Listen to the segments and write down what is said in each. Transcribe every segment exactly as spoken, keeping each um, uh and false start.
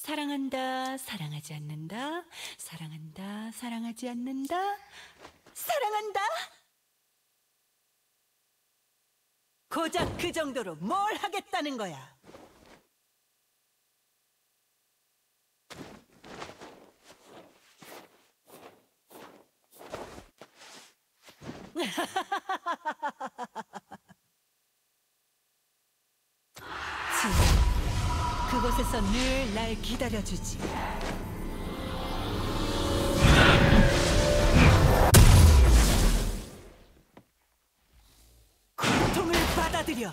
사랑한다, 사랑하지 않는다, 사랑한다, 사랑하지 않는다, 사랑한다. 고작 그 정도로 뭘 하겠다는 거야? 지금 그곳에서 늘 날 기다려주지. 고통을 받아들여.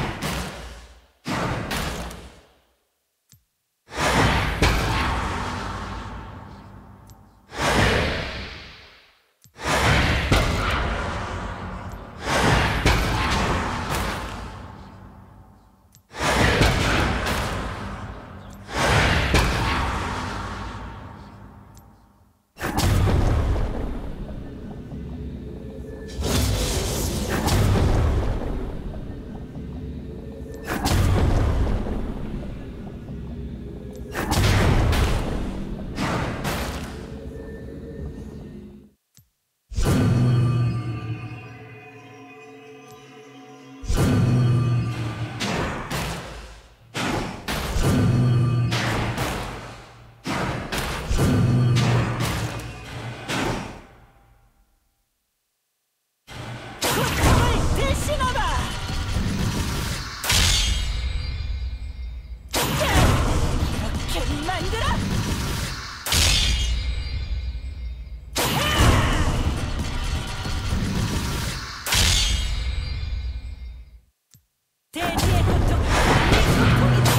대지의 고통, 이 고통이다.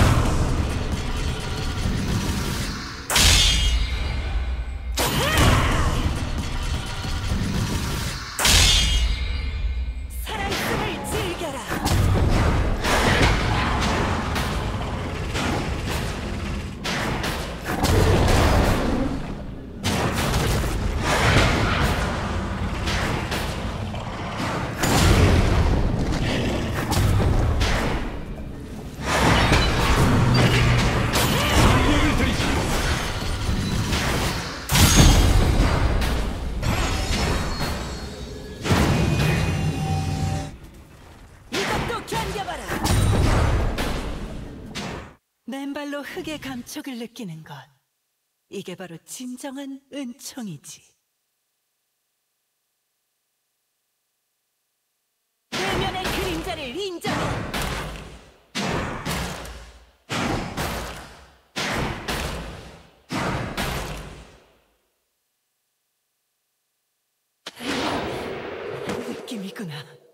살아있음을 즐겨라. 맨발로 흙의 감촉을 느끼는 것, 이게 바로 진정한 은총이지. 내면의 그림자를 인정해. 느낌이구나.